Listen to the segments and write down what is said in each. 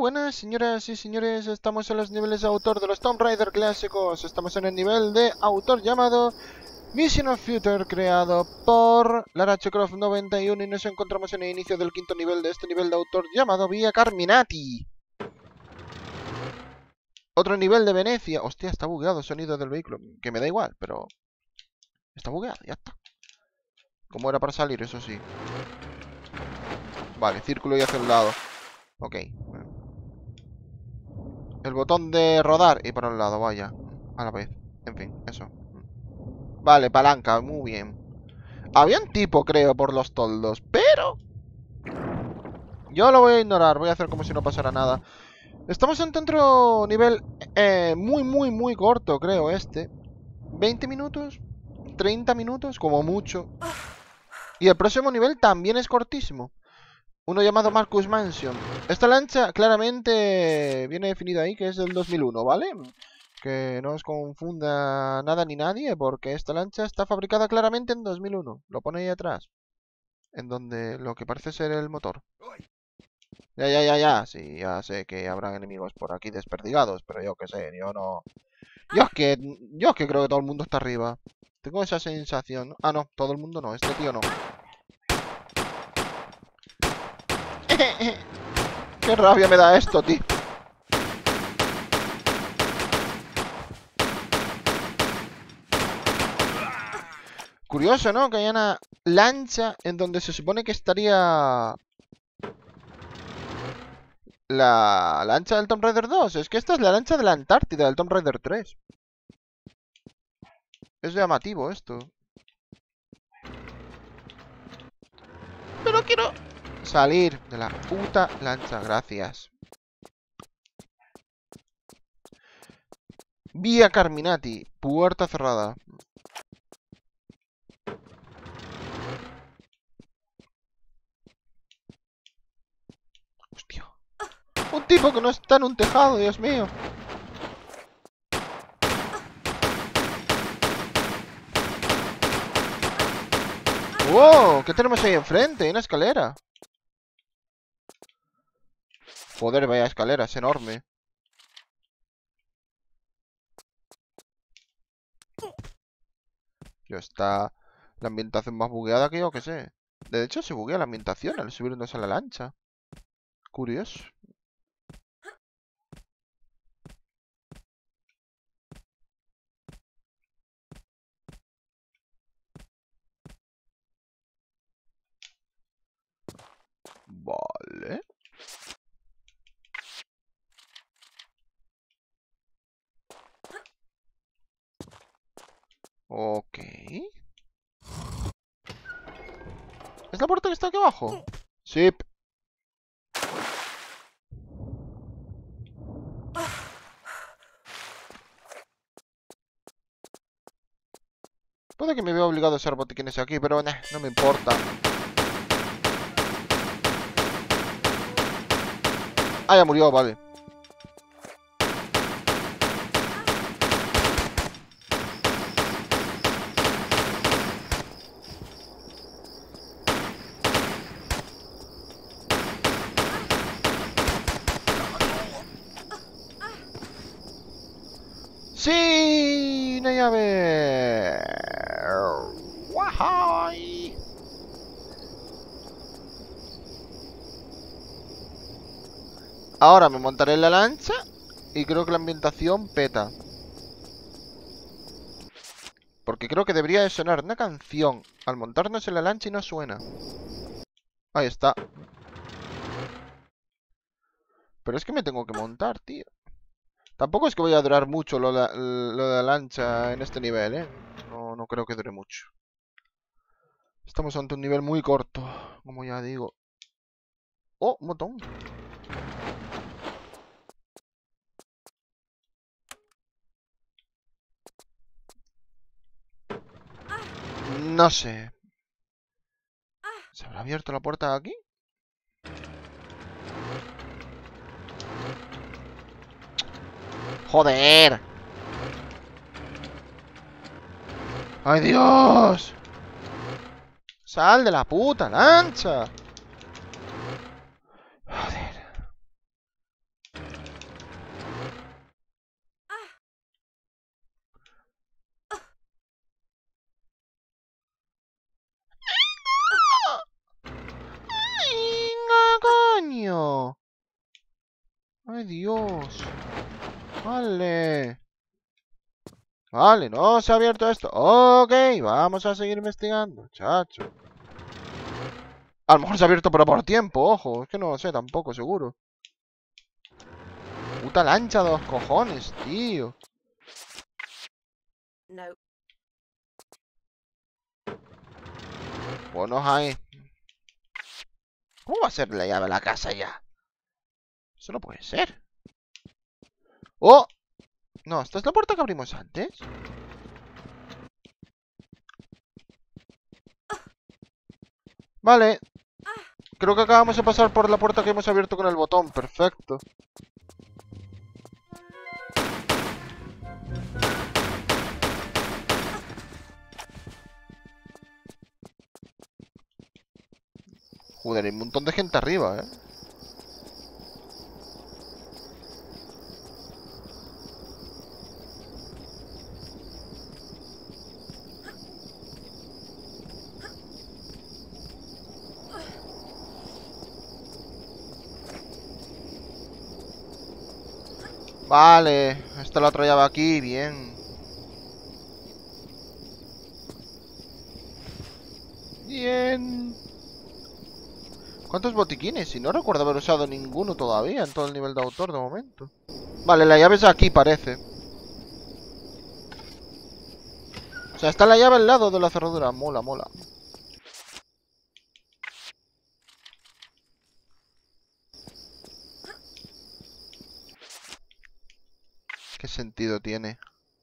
buenas, señoras y señores. Estamos en los niveles de autor de los Tomb Raider clásicos. Estamos en el nivel de autor llamado Mission of Future, creado por Lara Croft 91. Y nos encontramos en el inicio del quinto nivel de este nivel de autor llamado Via Carminati. Otro nivel de Venecia. Hostia, está bugueado el sonido del vehículo. Que me da igual, pero... está bugueado, ya está. ¿Cómo era para salir? Eso sí. Vale, círculo y hacia un lado. Ok. El botón de rodar y para un lado, vaya. A la vez. En fin, eso. Vale, palanca, muy bien. Había un tipo, creo, por los toldos, pero... yo lo voy a ignorar, voy a hacer como si no pasara nada. Estamos en otro nivel muy corto, creo, este. 20 minutos, 30 minutos, como mucho. Y el próximo nivel también es cortísimo. Uno llamado Marcus Mansion. Esta lancha claramente viene definida ahí que es del 2001, ¿vale? Que no os confunda nada ni nadie, porque esta lancha está fabricada claramente en 2001. Lo pone ahí atrás. En donde lo que parece ser el motor. Ya. Sí, ya sé que habrá enemigos por aquí desperdigados, pero yo qué sé, yo no... Yo es que creo que todo el mundo está arriba. Tengo esa sensación. Ah, no, todo el mundo no, este tío no. Qué rabia me da esto, tío. Curioso, ¿no? Que haya una lancha en donde se supone que estaría la lancha del Tomb Raider 2. Es que esta es la lancha de la Antártida del Tomb Raider 3. Es llamativo esto. Pero quiero salir de la puta lancha. Gracias. Via Carminati. Puerta cerrada. Hostia. Un tipo que no está en un tejado, Dios mío. ¡Wow! ¿Qué tenemos ahí enfrente? Una escalera. Joder, vaya escalera, es enorme. Yo está la ambientación más bugueada que yo que sé. De hecho, se buguea la ambientación al subirnos a la lancha. Curioso. Vale. Ok. ¿Es la puerta que está aquí abajo? Sí. Puede que me vea obligado a hacer botiquines aquí, pero no me importa. Ah, ya murió, vale. ¡Sí! ¡Una llave! ¡Wahai! Ahora me montaré en la lancha y creo que la ambientación peta. Porque creo que debería de sonar una canción al montarnos en la lancha y no suena. Ahí está. Pero es que me tengo que montar, tío. Tampoco es que vaya a durar mucho lo de la lancha en este nivel, ¿eh? No creo que dure mucho. Estamos ante un nivel muy corto, como ya digo. ¡Oh, un botón! No sé. ¿Se habrá abierto la puerta de aquí? ¡Joder! ¡Ay, Dios! ¡Sal de la puta lancha! Joder. ¡Ay, Dios! Vale. Vale, no se ha abierto esto. Ok, vamos a seguir investigando, chacho. A lo mejor se ha abierto pero por tiempo, ojo. Es que no lo sé tampoco, seguro. Puta lancha de los cojones, tío. No. Bueno, ahí. ¿Cómo va a ser la llave de la casa ya? Eso no puede ser. ¡Oh! No, ¿esta es la puerta que abrimos antes? Vale. Creo que acabamos de pasar por la puerta que hemos abierto con el botón. Perfecto. Joder, hay un montón de gente arriba, ¿eh? Vale, esta la otra llave aquí, bien. Bien. ¿Cuántos botiquines? Si no recuerdo haber usado ninguno todavía en todo el nivel de autor de momento. Vale, la llave es aquí, parece. O sea, está la llave al lado de la cerradura. Mola, mola. ¿Qué sentido tiene?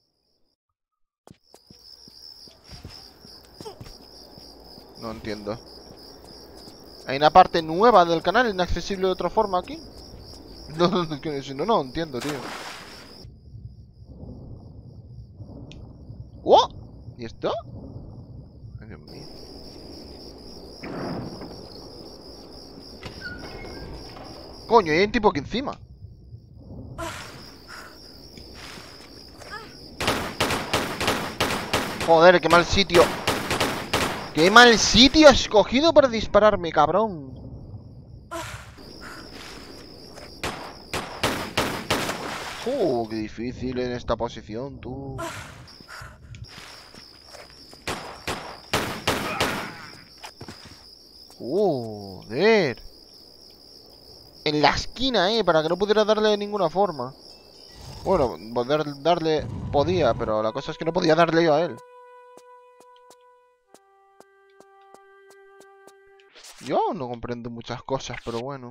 No entiendo. Hay una parte nueva del canal inaccesible de otra forma aquí. No entiendo, tío. ¡Oh! ¿Y esto? Ay, Dios mío. Coño, y hay un tipo aquí encima. Joder, qué mal sitio. ¡Qué mal sitio has escogido para dispararme, cabrón! Qué difícil en esta posición, tú. Joder. En la esquina, para que no pudiera darle de ninguna forma. Bueno, poder darle podía, pero la cosa es que no podía darle yo a él. Yo aún no comprendo muchas cosas, pero bueno.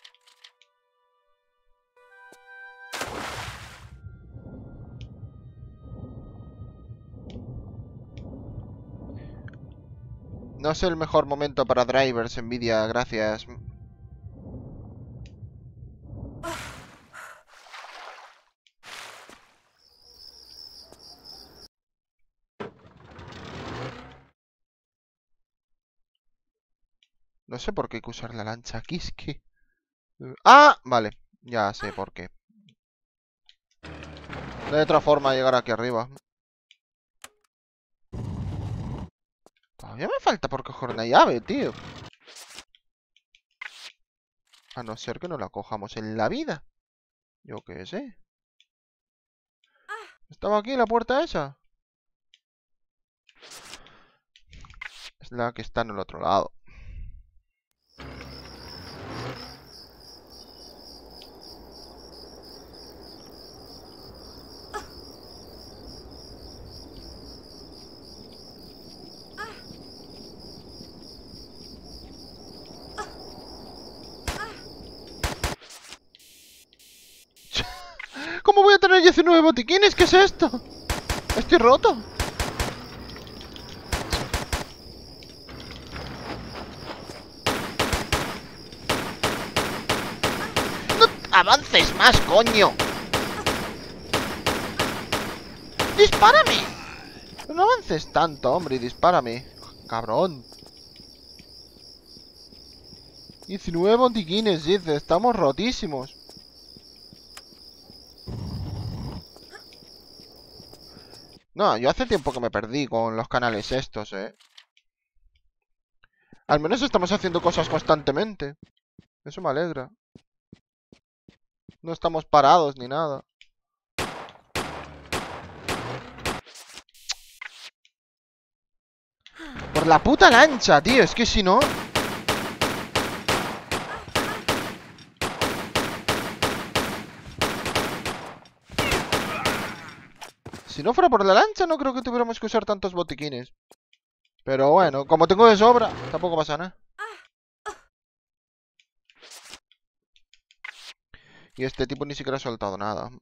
No es el mejor momento para drivers, Nvidia, gracias. No sé por qué hay que usar la lancha aquí, es que... ¡Ah! Vale, ya sé por qué. No hay otra forma de llegar aquí arriba. Todavía me falta por coger una llave, tío. A no ser que no la cojamos en la vida. Yo qué sé. ¿Estaba aquí la puerta esa? Es la que está en el otro lado. ¿Cómo voy a tener 19 botiquines? ¿Qué es esto? Estoy roto. ¡No avances más, coño! ¡Dispárame! No avances tanto, hombre, y dispárame. Cabrón. 19 botiquines, dice. Estamos rotísimos. No, yo hace tiempo que me perdí con los canales estos, ¿eh? Al menos estamos haciendo cosas constantemente. Eso me alegra. No estamos parados ni nada. Por la puta lancha, tío. Es que si no... Si no fuera por la lancha, no creo que tuviéramos que usar tantos botiquines. Pero bueno, como tengo de sobra, tampoco pasa nada. Y este tipo ni siquiera ha soltado nada.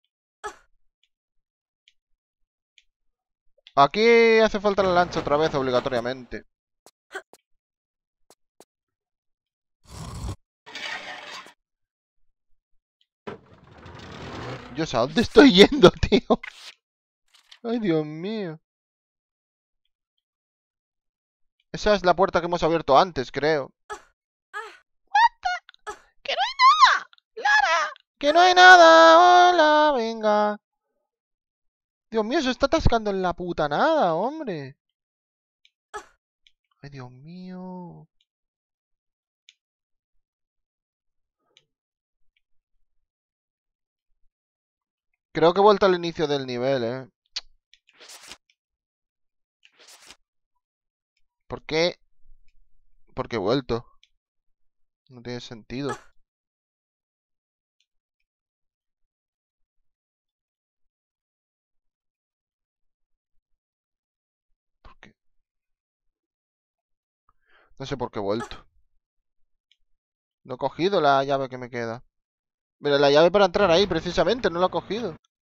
Aquí hace falta la lancha otra vez, obligatoriamente. Dios, ¿a dónde estoy yendo, tío? Ay, Dios mío. Esa es la puerta que hemos abierto antes, creo. ¡Que no hay nada! ¡Lara! ¡Que no hay nada! ¡Hola! Venga. Dios mío, se está atascando en la puta nada, hombre. Ay, Dios mío. Creo que he vuelto al inicio del nivel, ¿eh? ¿Por qué? Porque he vuelto. No tiene sentido. ¿Por qué? No sé por qué he vuelto. No he cogido la llave que me queda. Mira, la llave para entrar ahí, precisamente, no la he cogido.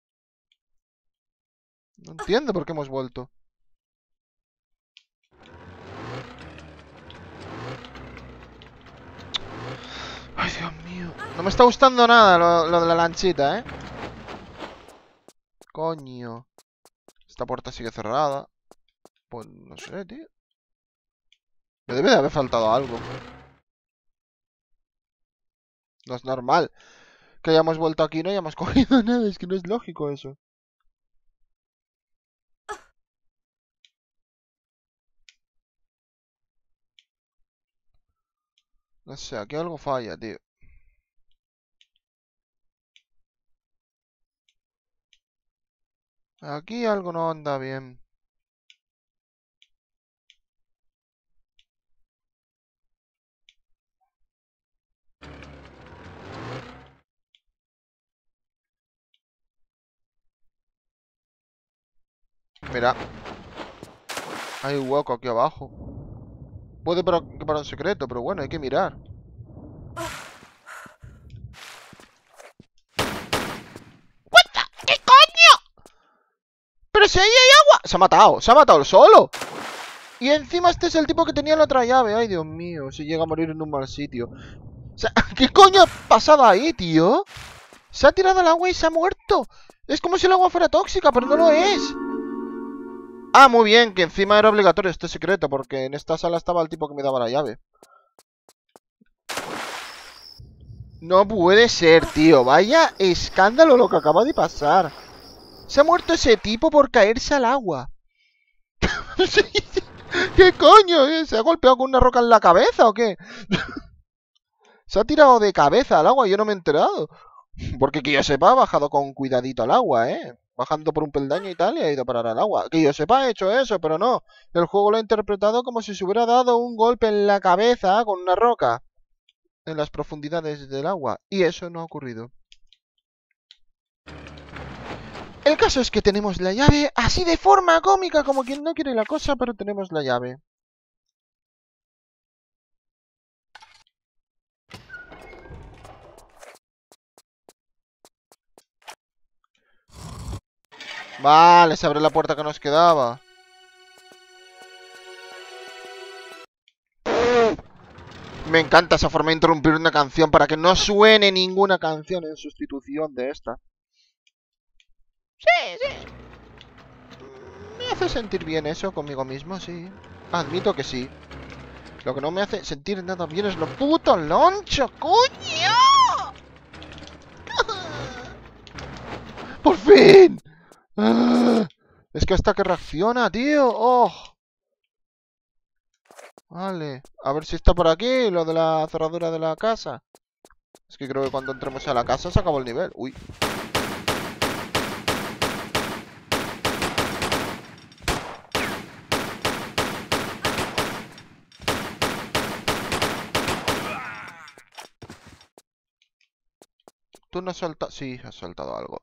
No entiendo por qué hemos vuelto. Ay, Dios mío. No me está gustando nada lo de la lanchita, ¿eh? Coño. Esta puerta sigue cerrada. Pues no sé, tío. Me debe de haber faltado algo. No es normal que hayamos vuelto aquí y no hayamos cogido nada. Es que no es lógico eso. No sé, aquí algo falla, tío. Aquí algo no anda bien. Mira. Hay un hueco aquí abajo. Puede que para un secreto, pero bueno, hay que mirar. ¿Qué coño? Pero si ahí hay agua. Se ha matado el solo. Y encima este es el tipo que tenía la otra llave. Ay, Dios mío, si llega a morir en un mal sitio. O sea, ¿qué coño ha pasado ahí, tío? Se ha tirado al agua y se ha muerto. Es como si el agua fuera tóxica, pero no lo es. Ah, muy bien, que encima era obligatorio este secreto, porque en esta sala estaba el tipo que me daba la llave. No puede ser, tío. Vaya escándalo lo que acaba de pasar. Se ha muerto ese tipo por caerse al agua. ¿Qué coño? ¿Se ha golpeado con una roca en la cabeza o qué? Se ha tirado de cabeza al agua y yo no me he enterado. Porque que yo sepa, ha bajado con cuidadito al agua, ¿eh? Bajando por un peldaño y tal y ha ido a parar al agua. Que yo sepa, ha hecho eso, pero no. El juego lo ha interpretado como si se hubiera dado un golpe en la cabeza con una roca en las profundidades del agua. Y eso no ha ocurrido. El caso es que tenemos la llave así de forma cómica, como quien no quiere la cosa, pero tenemos la llave. Vale, se abre la puerta que nos quedaba. Me encanta esa forma de interrumpir una canción para que no suene ninguna canción en sustitución de esta. Sí, sí. Me hace sentir bien eso conmigo mismo, sí. Admito que sí. Lo que no me hace sentir nada bien es lo puto loncho, coño. ¡Por fin! ¡Ah! Es que hasta que reacciona, tío. ¡Oh! Vale. A ver si está por aquí lo de la cerradura de la casa. Es que creo que cuando entremos a la casa se acabó el nivel. Uy. ¿Tú no has saltado? Sí, has saltado algo.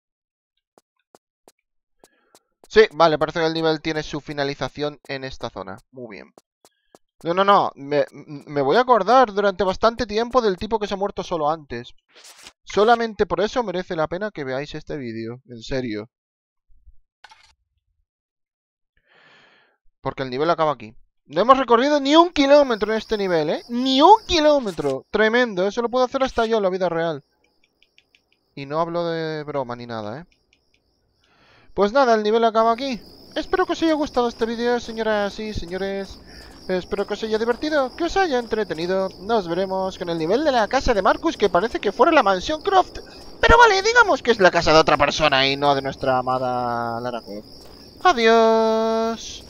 Sí, vale, parece que el nivel tiene su finalización en esta zona. Muy bien. No. Me voy a acordar durante bastante tiempo del tipo que se ha muerto solo antes. Solamente por eso merece la pena que veáis este vídeo. En serio. Porque el nivel acaba aquí. No hemos recorrido ni 1 kilómetro en este nivel, ¿eh? ¡Ni 1 kilómetro! Tremendo, eso lo puedo hacer hasta yo en la vida real. Y no hablo de broma ni nada, ¿eh? Pues nada, el nivel acaba aquí. Espero que os haya gustado este vídeo, señoras y señores. Espero que os haya divertido, que os haya entretenido. Nos veremos con el nivel de la casa de Marcus, que parece que fuera la mansión Croft. Pero vale, digamos que es la casa de otra persona y no de nuestra amada Lara Croft. Adiós.